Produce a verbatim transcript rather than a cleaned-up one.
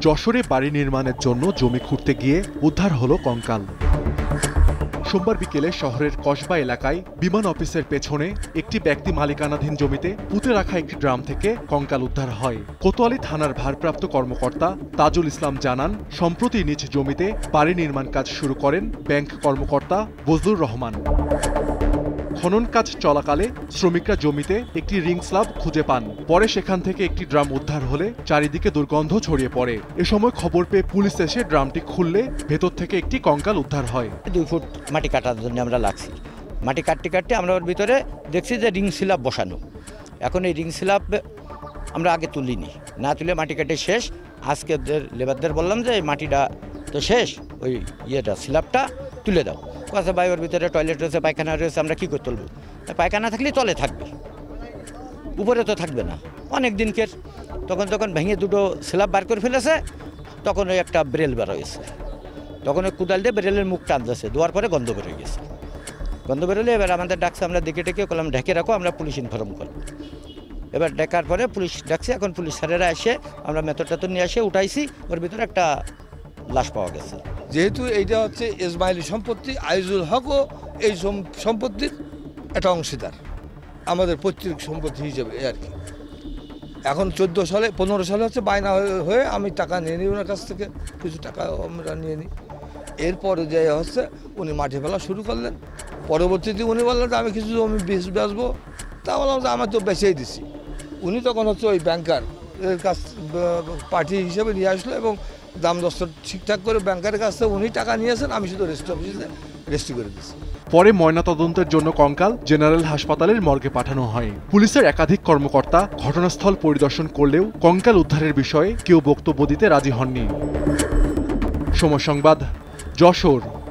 যশোরে বাড়ি নির্মাণের জন্য জমি খুঁড়তে গিয়ে উদ্ধার হলো কঙ্কাল। সোমবার বিকেলে শহরের কসবা এলাকায় বিমান অফিসের পেছনে একটি ব্যক্তি মালিকানাধীন জমিতে পুঁতে রাখা একটি ড্রাম থেকে কঙ্কাল উদ্ধার হয়। কোতোয়ালি থানার ভারপ্রাপ্ত কর্মকর্তা তাজুল ইসলাম জানান, সম্প্রতি নিজ জমিতে বাড়ি নির্মাণ কাজ শুরু করেন ব্যাংক কর্মকর্তা বজলুর রহমান। খনন কাজ চলাকালে শ্রমিকরা জমিতে একটি রিং স্ল্যাব খুঁজে পান। পরে সেখান থেকে একটি ড্রাম উদ্ধার হলে চারিদিকে দুর্গন্ধ ছড়িয়ে পড়ে। এ সময় খবর পেয়ে পুলিশ এসে ড্রামটি খুললে ভেতর থেকে একটি কঙ্কাল উদ্ধার হয়। দুই ফুট মাটি কাটার জন্য আমরা লাগছি। মাটি কাটতে কাটতে আমরা ওর ভিতরে দেখছি যে রিং স্ল্যাব বসানো। এখন এই রিং স্ল্যাব আমরা আগে তুলিনি, না তুলে মাটি কাটে শেষ। আজকে লেবারদের বললাম যে এই মাটিটা তো শেষ, ওই ইয়েটা স্ল্যাবটা তুলে দাও। আচ্ছা ভাই, ওর ভিতরে টয়লেট রয়েছে, পায়খানা রয়েছে, আমরা কী করে তুলবো? পায়খানা থাকলে তলে থাকবে, উপরে তো থাকবে না। অনেক দিনকের তখন তখন ভেঙে দুটো স্ল্যাব বার করে ফেলেছে। তখন ওই একটা ব্রেল বার হয়েছে, তখন ওই কুদাল দিয়ে ব্রেলের মুখ টানতেছে, দেওয়ার পরে গন্ধ বেরোয় গেছে। গন্ধ বেরোলে এবার আমাদের ডাকছে, আমরা দেখে ডেকে করলাম ঢেকে রাখো, আমরা পুলিশ ইনফর্ম করব। এবার ডাকার পরে পুলিশ ডাকছে, এখন পুলিশ স্যারেরা এসে আমরা মেথর টেথর নিয়ে এসে উঠাইছি। ওর ভিতরে একটা লাশ পাওয়া গেছে। যেহেতু এইটা হচ্ছে ইসমাইলি সম্পত্তি, আইজুল হকও এই সম্পত্তির একটা অংশীদার, আমাদের পৈতৃক সম্পত্তি হিসেবে আর কি। এখন চোদ্দো সালে পনেরো সালে হচ্ছে বায়না হয়ে আমি টাকা নিয়ে নিই ওনার কাছ থেকে, কিছু টাকা আমরা নিয়ে নিই। এরপরে যে হচ্ছে উনি মাঠে ফেলা শুরু করলেন। পরবর্তীতে উনি বললেন যে আমি কিছু জমি বেশ বেচবো। তা বললাম যে আমি তো বেচেই দিছি। উনি তখন হচ্ছে ওই ব্যাংকার এর কাছ পার্টি হিসেবে নিয়ে আসলো এবং দাম দস্ত ঠিকঠাক করে ব্যাংকের কাছ থেকে উনি টাকা নিয়েছেন, আমি শুধু রেজিস্ট্রি অফিসে রেজিস্ট্রি করে দিচ্ছি। পরে ময়নাতদন্তের জন্য কঙ্কাল জেনারেল হাসপাতালের মর্গে পাঠানো হয়। পুলিশের একাধিক কর্মকর্তা ঘটনাস্থল পরিদর্শন করলেও কঙ্কাল উদ্ধারের বিষয়ে কেউ বক্তব্য দিতে রাজি হননি। সময় সংবাদ, যশোর।